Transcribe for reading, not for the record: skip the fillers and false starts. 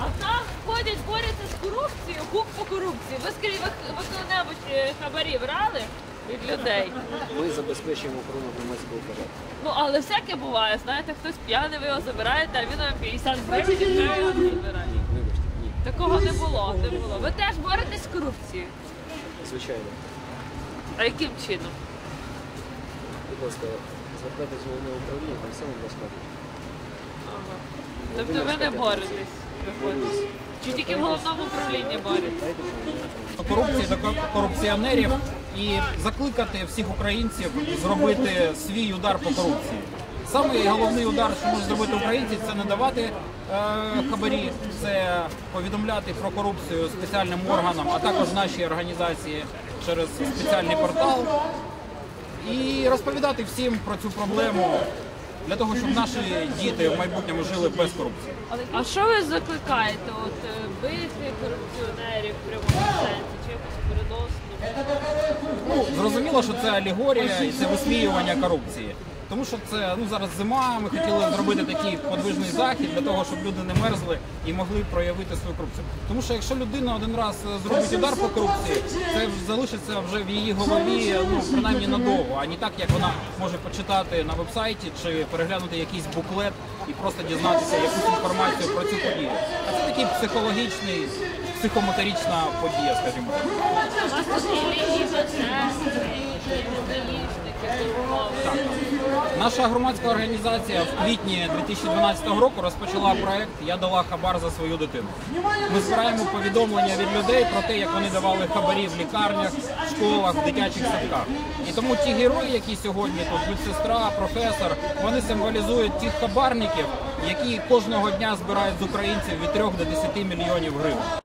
А там ходять, борються з корупцією, гук по корупції. Ви скажіть, ви коли-небудь хабарі брали від людей? Ми забезпечуємо охорону громадського порядку. Ну, але всяке буває, знаєте, хтось п'яний, ви його забираєте, а він вам 50 гривень і вже його забирає. Вибачте, ні, Такого не було, не було. Ви теж боретесь з корупцією? звичайно. А яким чином? Будь ласка, звертайтесь в головне управління, там все вам розкажуть. Ага. Тобто ви не боретесь? виходить? Чи тільки в головному управлінні боретесь? Корупції та корупціонерів і закликати всіх українців зробити свій удар по корупції. Самий головний удар, що можуть зробити українці, це не давати хабарі, це повідомляти про корупцію спеціальним органам, а також нашій організації через спеціальний портал. І розповідати всім про цю проблему, для того, щоб наші діти в майбутньому жили без корупції. А що ви закликаєте? От бити корупціонерів в прямому сенсі, чи якось переносно? Ну, зрозуміло, що це алегорія і це висміювання корупції. Тому що це зараз зима, ми хотіли зробити такий подвижний захід для того, щоб люди не мерзли і могли проявити свою корупцію. Тому що якщо людина один раз зробить удар по корупції, це залишиться вже в її голові, принаймні надовго, а не так, як вона може почитати на веб-сайті чи переглянути якийсь буклет і просто дізнатися якусь інформацію про цю подію. А це такий психологічний, психомоторична подія, скажімо так. У вас тут і лінії протесту, і журналістики, Так. Наша громадська організація в квітні 2012 року розпочала проект «Я дала хабар за свою дитину». Ми збираємо повідомлення від людей про те, як вони давали хабарі в лікарнях, школах, в дитячих садках. І тому ті герої, які сьогодні тут, медсестра, професор, вони символізують тих хабарників, які кожного дня збирають з українців від 3 до 10 мільйонів гривень.